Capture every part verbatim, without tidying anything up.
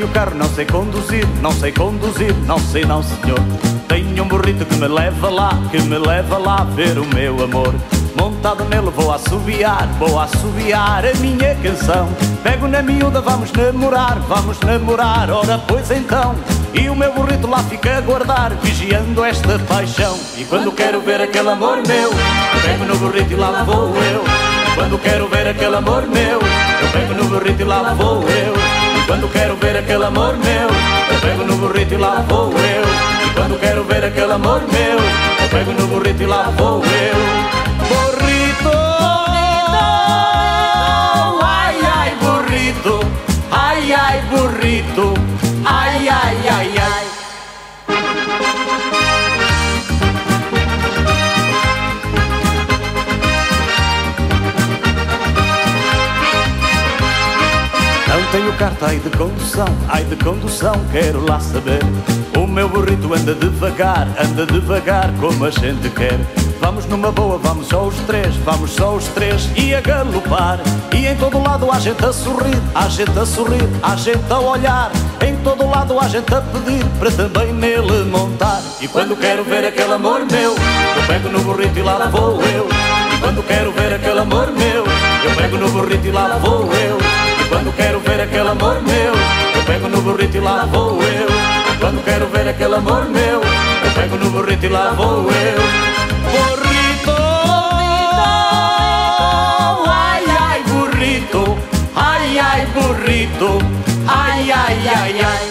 tenho carro, não sei conduzir, não sei conduzir, não sei não senhor. Tenho um burrito que me leva lá, que me leva lá ver o meu amor. Montado nele vou assobiar, vou assobiar a minha canção. Pego na miúda, vamos namorar, vamos namorar, ora pois então. E o meu burrito lá fica a guardar, vigiando esta paixão. E quando quero ver aquele amor meu, eu pego no burrito e lá vou eu. Quando quero ver aquele amor meu, eu pego no burrito e lá vou eu. E quando quero ver aquele amor meu, eu pego no burrito e lá vou eu. E quando quero ver aquele amor meu, eu pego no burrito e lá vou eu. Burrito, ai ai burrito, ai ai burrito, ai ai ai ai. Não tenho carta, ai de condução, ai de condução, quero lá saber. O meu burrito anda devagar, anda devagar como a gente quer. Vamos numa boa, vamos só os três, vamos só os três e a galopar. E em todo lado há gente a sorrir, há gente a sorrir, há gente a olhar. Em todo lado há gente a pedir para também nele montar. E quando quero ver aquele amor meu, eu pego no burrito e lá vou eu. E quando quero ver aquele amor meu, eu pego no burrito e lá vou eu. E quando quero ver aquele amor meu, eu pego no burrito e lá vou eu. E quando quero ver aquele amor meu, eu pego no burrito e lá vou eu. Burrito, ai ai burrito, ai ai burrito, ai ai ai ai.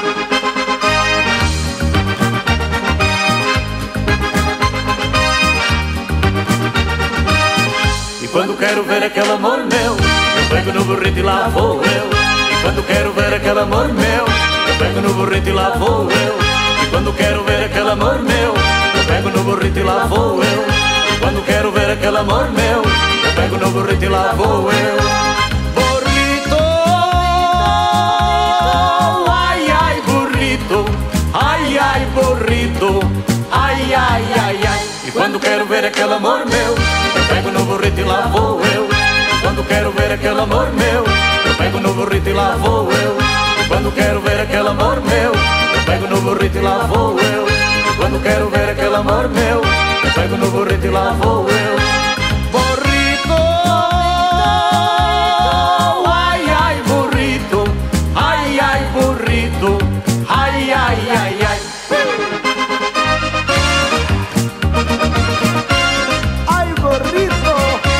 E quando quero ver aquele amor meu, eu pego no burrito e lá vou eu. E quando quero ver aquele amor meu, eu pego no burrito e lá vou eu. E quando quero ver aquele amor meu, eu pego no burrito e lá vou eu. E quando quero ver aquele amor meu, eu pego no burrito e lá vou eu. Burrito, ai ai burrito, ai ai burrito, ai ai ai ai. E quando quero ver aquele amor meu, eu pego no burrito e lá vou eu. E quando quero ver aquele amor meu, eu pego no burrito e lá vou eu. E quando quero ver aquele amor meu, eu pego no burrito e lá vou eu. Quando quero ver aquele amor meu, eu pego no burrito e lá vou eu. Burrito, ai ai burrito, ai ai burrito, ai ai ai ai. Ai burrito,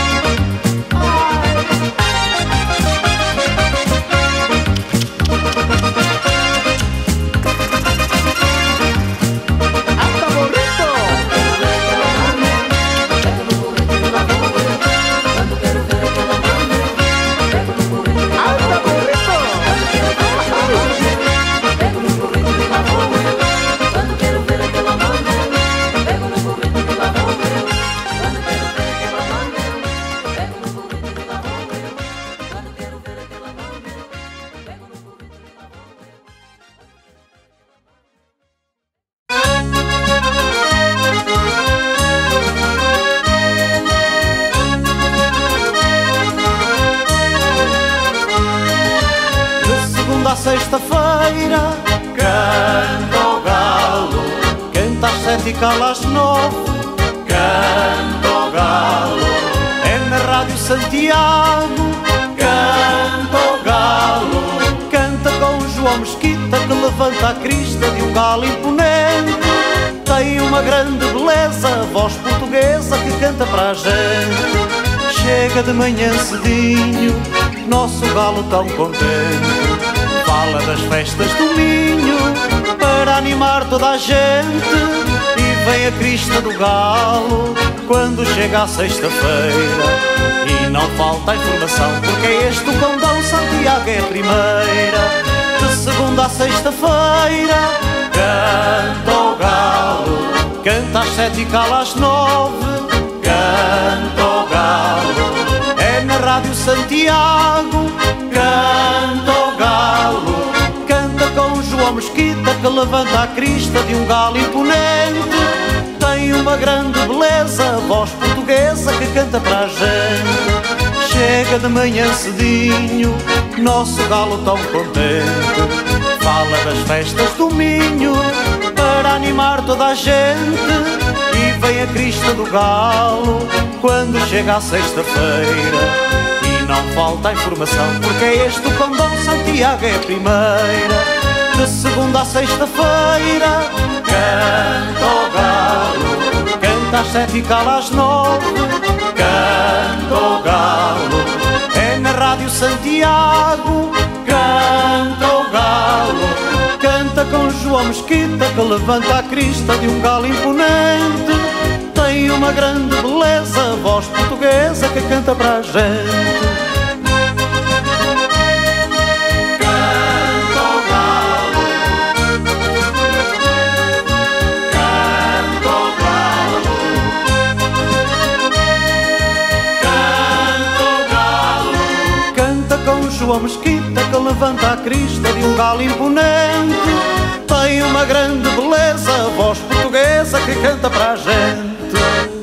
sexta-feira canta o galo, canta às sete e cala às nove, canta o galo. É na Rádio Santiago, canta o galo, canta com o João Mesquita que levanta a crista de um galo imponente. Tem uma grande beleza, a voz portuguesa que canta para a gente. Chega de manhã cedinho, nosso galo tão contente. Fala das festas do Minho para animar toda a gente. E vem a crista do galo quando chega a sexta-feira. E não falta a informação, porque é este o condão, Santiago é a primeira. De segunda a sexta-feira canta o galo, canta às sete e cala às nove, canta o galo. É na Rádio Santiago, canta o galo, canta com o João Mesquita que levanta a crista de um galo imponente. uma grande beleza, voz portuguesa que canta para a gente. Chega chega de manhã cedinho, nosso galo tão contente, fala das festas do Minho para animar toda a gente. E vem a crista do galo quando chega a sexta-feira, e não falta a informação, porque é este o condão. Santiago é a primeira. De segunda a sexta-feira canta o galo, canta às sete e cala às nove. Canta o galo, é na Rádio Santiago. Canta o galo, canta com João Mesquita, que levanta a crista de um galo imponente. Tem uma grande beleza, voz portuguesa que canta para a gente. João Mesquita, que levanta a crista de um galo imponente. Tem uma grande beleza, voz portuguesa que canta para a gente.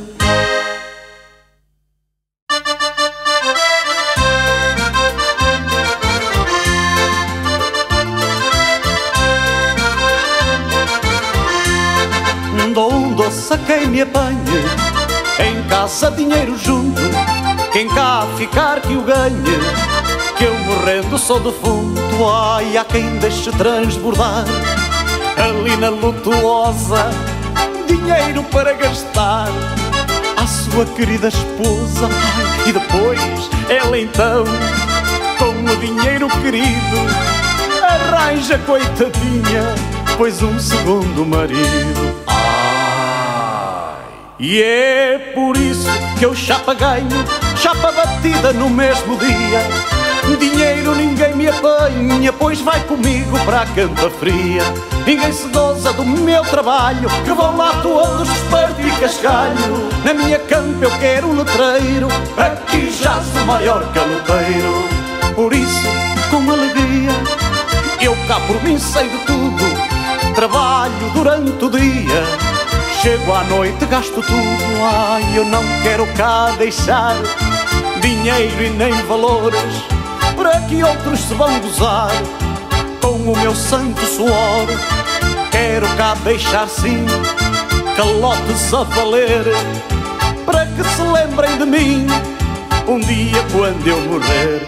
Dou um doce a quem me apanhe, em casa dinheiro junto, quem cá ficar que o ganhe, que eu morrendo sou defunto. Ai, há quem deixe transbordar ali na lutuosa dinheiro para gastar à sua querida esposa. Ai, e depois ela então, com o dinheiro querido, arranja, coitadinha, pois um segundo marido. Ai, e é por isso que eu chapa ganho, chapa batida no mesmo dia. Dinheiro ninguém me apanha, pois vai comigo para a campa fria. Ninguém se goza do meu trabalho, que vão lá todos esparto e cascalho. Na minha campa eu quero um letreiro, aqui jaz o maior caloteiro. Por isso, com alegria, eu cá por mim sei de tudo. Trabalho durante o dia, chego à noite, gasto tudo. Ai, eu não quero cá deixar dinheiro e nem valores para que outros se vão gozar com o meu santo suor. Quero cá deixar sim calotes a valer, para que se lembrem de mim um dia quando eu morrer.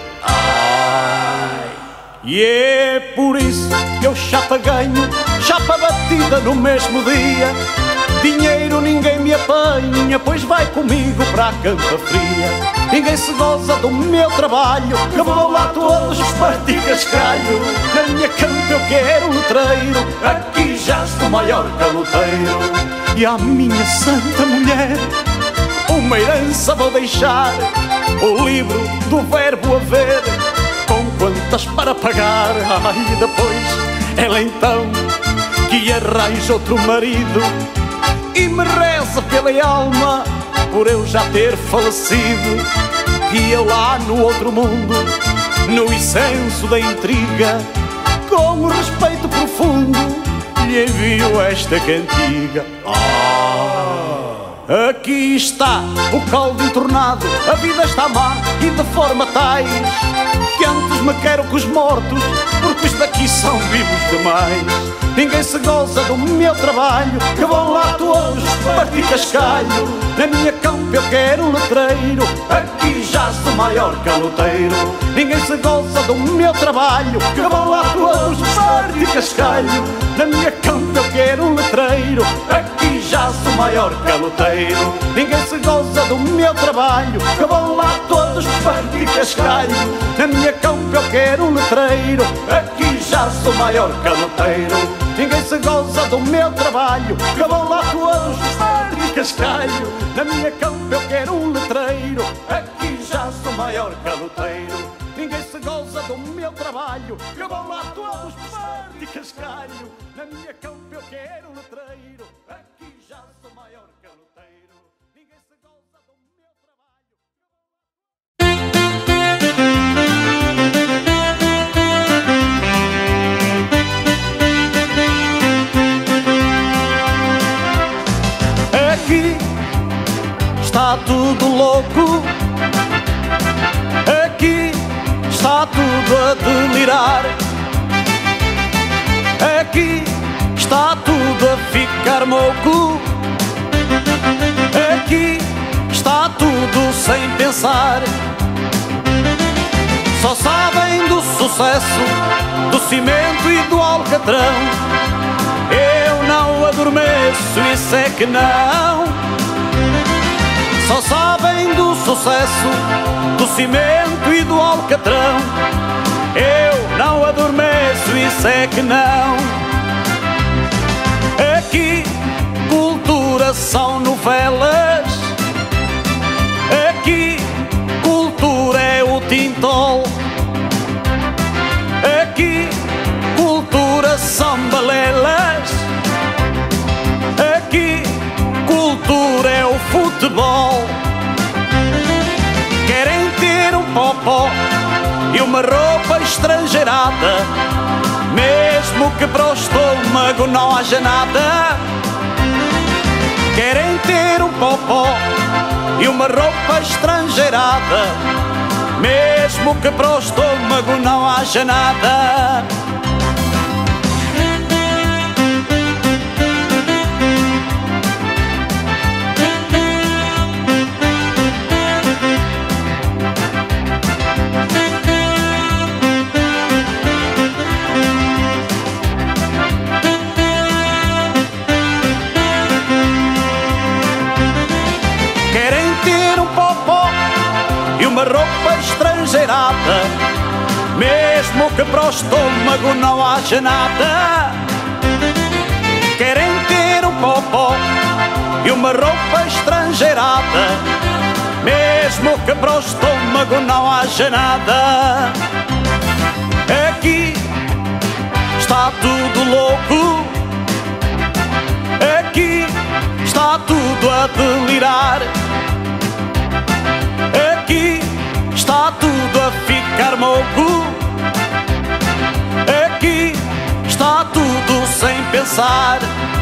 Ai, e é por isso que eu chapa ganho, chapa batida no mesmo dia. Dinheiro ninguém me apanha, pois vai comigo para a campa fria. Ninguém se goza do meu trabalho, que vou lá todos esparto e cascalho. Na minha campa eu quero um letreiro, aqui jaz o maior caloteiro. E à minha santa mulher uma herança vou deixar, o livro do verbo haver, com contas para pagar. Ai, depois ela então que arranja outro marido e me reza pela alma por eu já ter falecido, que eu lá no outro mundo, no incenso da intriga, com respeito profundo, lhe envio esta cantiga. Ah, aqui está o caldo entornado, a vida está má e de forma tais que antes me quero que os mortos, porque os daqui são vivos demais. Ninguém se goza do meu trabalho, que vão lá todos partir cascalho. Na minha campa eu quero um letreiro, aqui jaz o maior caloteiro. Ninguém se goza do meu trabalho, que vão lá todos partir cascalho. Na minha campa eu quero um letreiro, aqui jaz o maior caloteiro. Ninguém se goza do meu trabalho, que vão lá todos partir cascalho. Na minha campa eu quero um letreiro, aqui jaz o maior caloteiro. Ninguém se goza do meu trabalho, que vão lá todos partir cascalho. Na minha campa eu quero um letreiro, aqui jaz o maior caloteiro. Ninguém se goza do meu trabalho, que vão lá todos partir cascalho. Na minha campa eu quero um letreiro, aqui jaz o maior caloteiro. Ninguém se goza do meu trabalho. Aqui está tudo louco, tudo a delirar. Aqui está tudo a ficar moco. Aqui está tudo sem pensar. Só sabem do sucesso, do cimento e do alcatrão. Eu não adormeço, isso é que não. Só sabem do sucesso, do cimento e do alcatrão. Eu não adormeço, isso é que não. Aqui cultura são novelas. Aqui cultura é o tintol. Aqui cultura são balelas. Aqui cultura é o futebol. Querem ter um popó e uma roupa estrangeirada, mesmo que para o estômago não haja nada. Querem ter um popó e uma roupa estrangeirada, mesmo que para o estômago não haja nada. Uma roupa estrangeirada, mesmo que para o estômago não haja nada. Querem ter um popó e uma roupa estrangeirada, mesmo que para o estômago não haja nada. Aqui está tudo louco. Aqui está tudo a delirar. Aqui está tudo a ficar moco. Aqui está tudo sem pensar.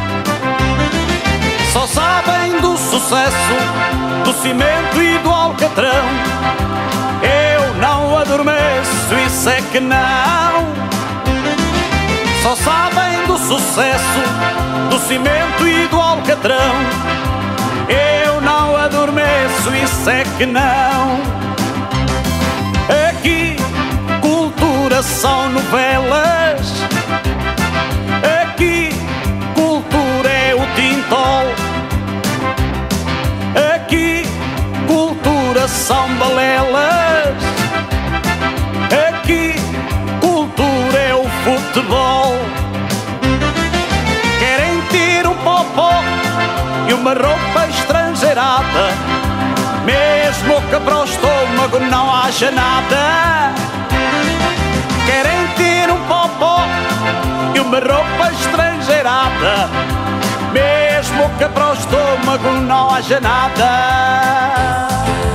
Só sabem do sucesso, do cimento e do alcatrão. Eu não adormeço, isso é que não. Só sabem do sucesso, do cimento e do alcatrão. Eu não adormeço, isso é que não. Aqui cultura são novelas. Aqui cultura é o tintol. Aqui cultura são balelas. Aqui cultura é o futebol. Querem ter um popó e uma roupa estrangeirada, mesmo que para o estômago não haja nada. Querem ter um popó e uma roupa estrangeirada, mesmo que para o estômago não haja nada.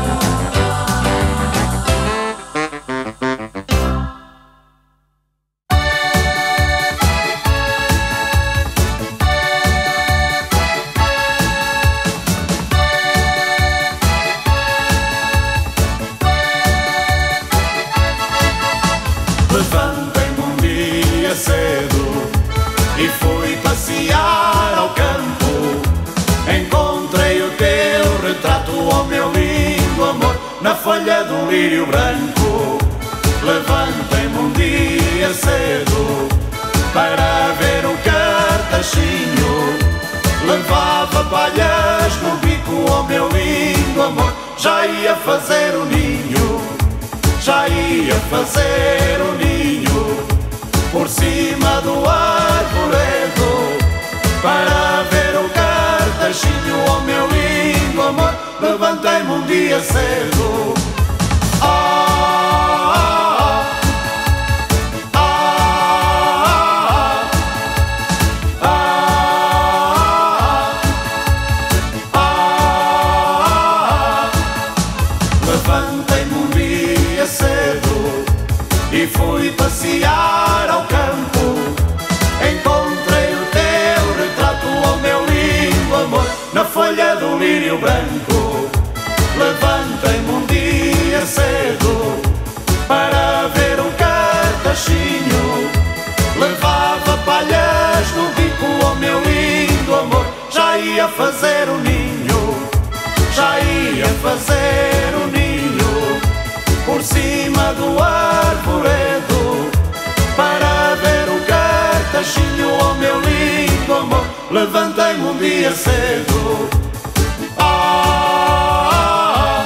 Levantei-me um dia cedo e fui passear ao campo. Encontrei o teu retrato, ó meu lindo amor, na folha do lírio branco. Levantei-me um dia cedo para ver um cartachinho. Levava palhas no bico, ó meu lindo amor, já ia fazer o ninho. Já ia fazer o ninho por cima do arvoredo, para ver o cartachinho, ó meu lindo amor. Levantei-me um dia cedo. Ah, ah, ah, ah, ah, ah. Levantei-me um dia cedo e fui passear ao campo. Encontrei o teu retrato, ó meu lindo amor, na folha do lírio branco. Levantei-me um dia cedo para ver um cartachinho. ia fazer o ninho, já ia fazer o ninho por cima do arvoredo, para ver o cartachinho, oh meu lindo amor. Levantei-me um dia cedo, ah,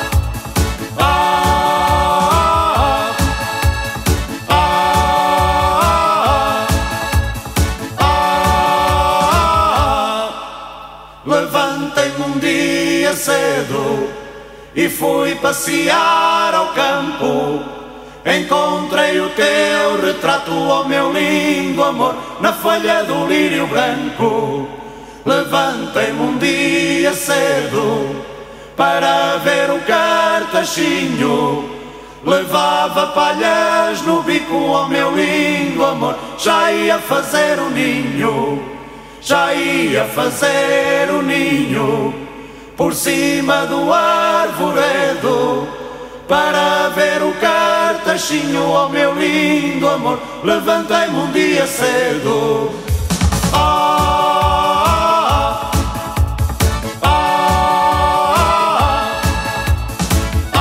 ah, ah, ah, ah. Levantei-me um dia cedo e fui passear ao campo. Encontrei o teu retrato, oh meu lindo amor, na folha do lírio branco. Levantei-me um dia cedo para ver o cartachinho. Levava palhas no bico, oh meu lindo amor, já ia fazer o ninho, já ia fazer o ninho por cima do arvoredo, para ver o cartachinho, oh meu lindo amor. Levantei-me um dia cedo, ah, ah, ah,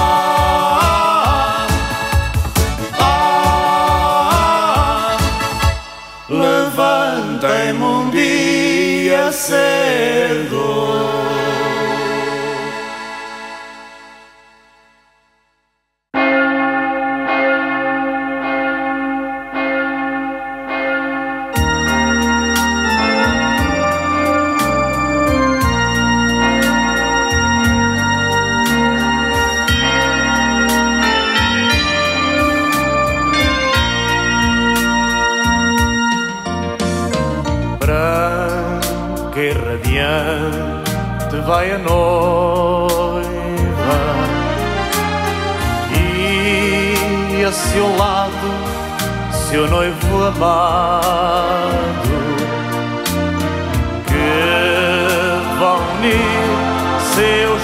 ah, ah. Levantei-me um dia cedo. Vai a noiva e a seu lado seu noivo amado, que vão unir seus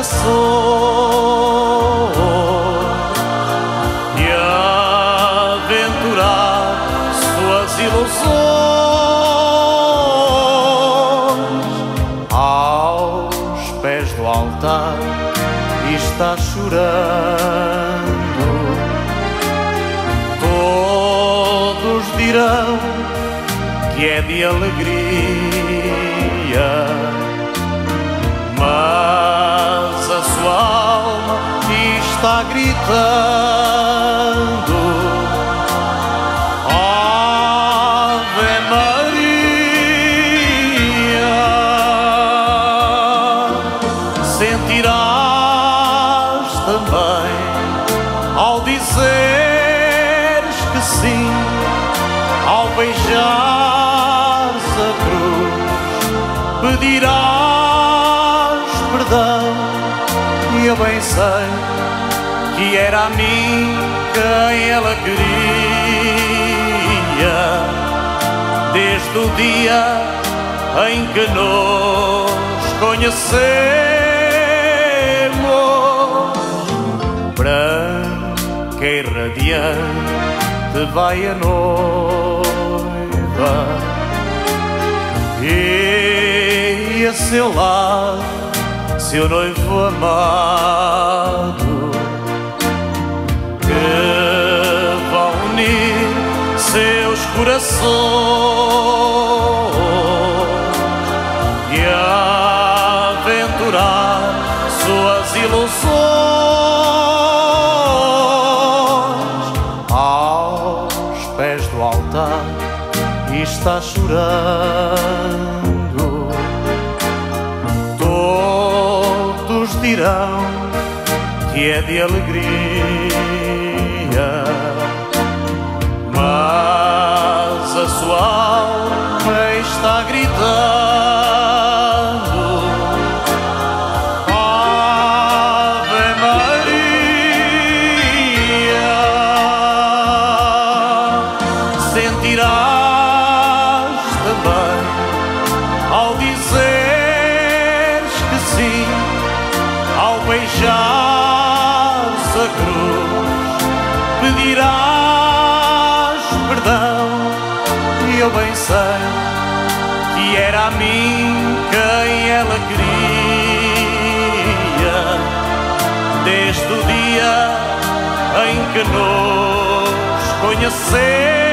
corações e aventurar suas ilusões. E está chorando, todos dirão que é de alegria, mas a sua alma está gritando: Ave Maria. Sentirás também ao dizeres que sim, ao beijares a cruz, pedirás perdão. E eu bem sei que era a mim quem ela queria, desde o dia em que nos conhecemos. Branca e radiante vai a noiva e a seu lado seu noivo amado, que vão unir seus corações e aventurar suas ilusões. E está chorando, todos dirão que é de alegria, mas a sua alma está gritando: Ave Maria. Sentirás também ao dizeres que sim, ao beijares a cruz, pedirás perdão. E eu bem sei que era a mim desde o dia em que nos conhecemos.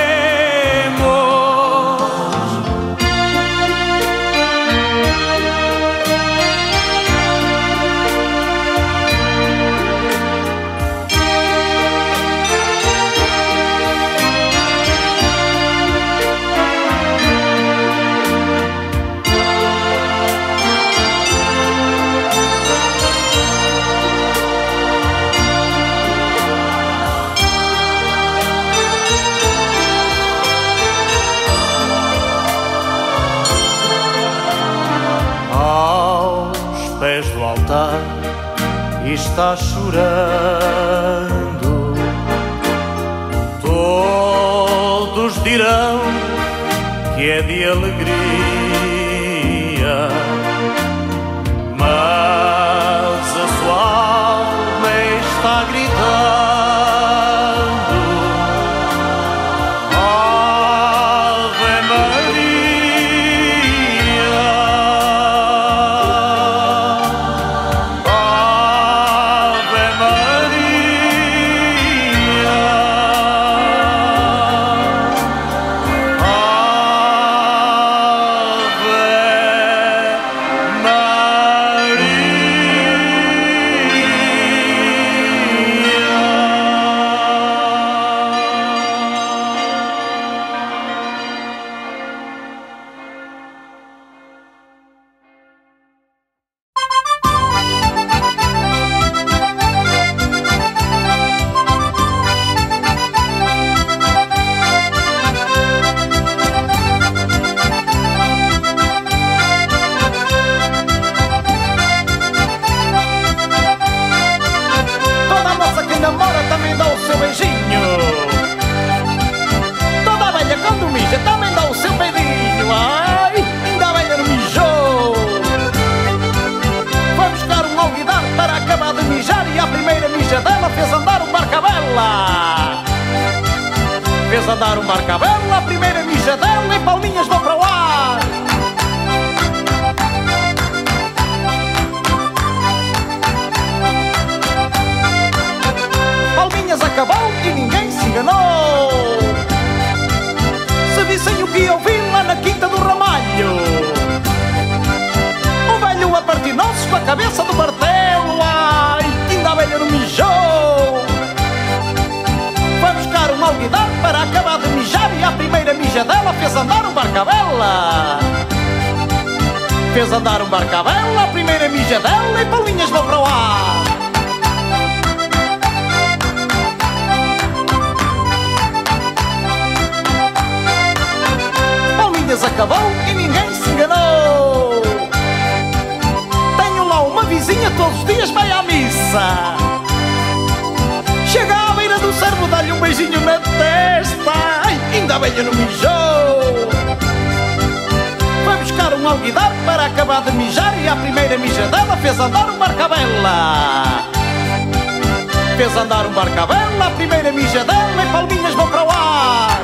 Do altar e está chorando. Todos dirão que é de alegria, mas a sua alma está gritando: Ave Maria. Fez andar um barca-bela, a primeira mija dela, e palminhas vão para o ar. Palminhas acabou e ninguém se enganou. Se vissem o que eu vi lá na Quinta do Ramalho, o velho apartinou-se com a cabeça do martelo. Ai, ainda a velha não mijou. Foi buscar um alguidar para acabar de mijar, e a primeira mija dela fez andar um barca-bela. Fez andar um barca-bela, a primeira mija dela, e palminhas vão para o ar. Palminhas acabou e ninguém se enganou. Tenho lá uma vizinha, todos os dias vai à missa. Chega à beira do servo, dá-lhe um beijinho na testa. Ai, ainda a velha não mijou. Foi buscar um alguidar para acabar de mijar, e a primeira mija dela fez andar um barca-bela. Fez andar um barca-bela, a primeira mija dela, e palminhas vão para o ar.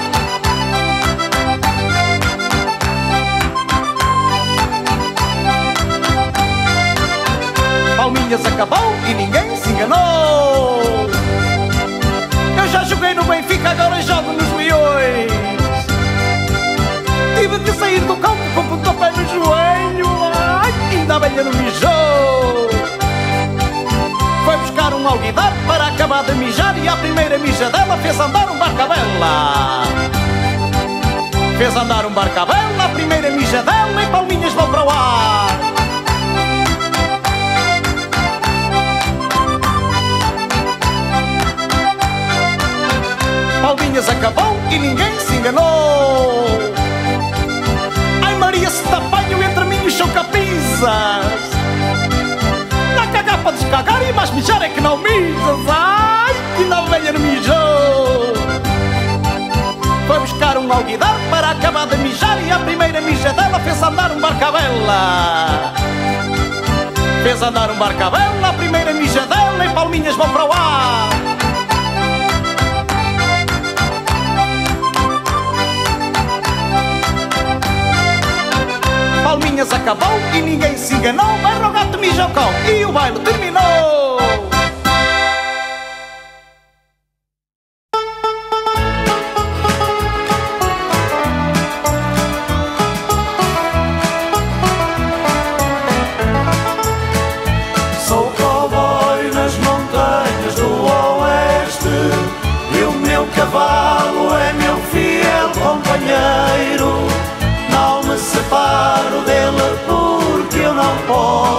Palminhas acabou e ninguém se enganou. Eu já joguei no Benfica, agora jogo nos Leões. Tive que sair do campo com o pontapé no joelho. Ai, ainda a velha não mijou. Foi buscar um alguidar para acabar de mijar, e a primeira mija dela fez andar um barca-bela. Fez andar um barca-bela, a primeira mija dela, e palminhas vão para o ar. Palminhas acabou e ninguém se enganou. Ai Maria, se te apanho entre mim e os chocapisas, dá cagar para descagar e mais mijar é que não mijas. Ai, que ainda a velha não mijou. Foi buscar um alguidar para acabar de mijar, e a primeira mija dela fez andar um barca-bela. Fez andar um barca-bela, a primeira mija dela, e palminhas vão para o ar. Palminhas acabou e ninguém se enganou. Vai rogar-te mijo ao cão, e o baile terminou.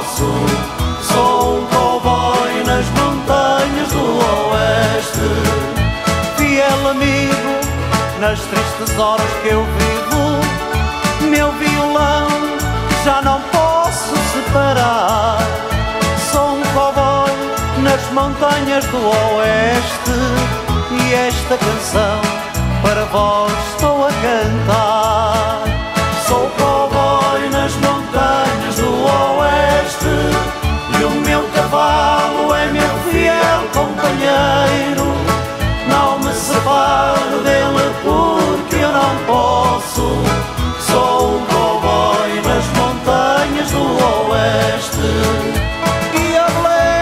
posso. Sou um cowboy nas montanhas do oeste, fiel amigo nas tristes horas que eu vivo. Meu violão já não posso separar. Sou um cowboy nas montanhas do oeste, e esta canção para vós estou a cantar. Sou cowboy nas montanhas do oeste, e o meu cavalo é meu fiel companheiro. Não me separo dele porque eu não posso. Sou um cowboy nas montanhas do oeste. E a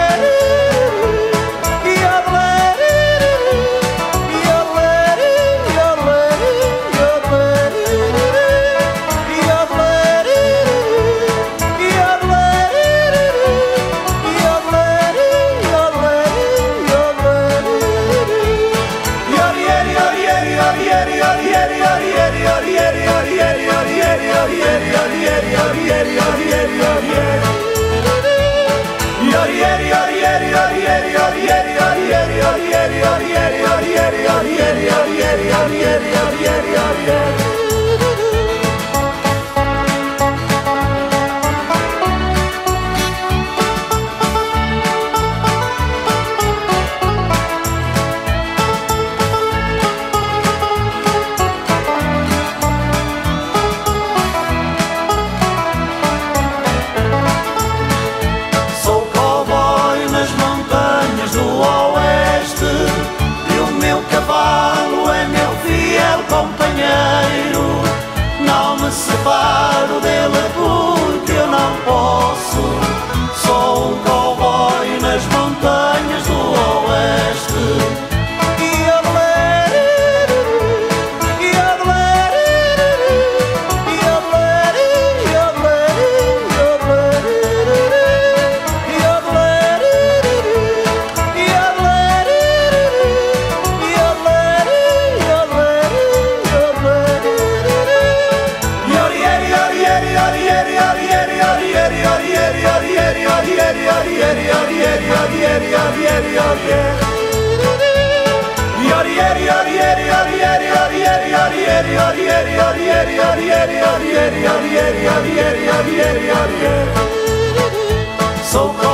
não me separo dele porque eu não posso. Sou um cowboy nas montanhas do oeste. E a e a e So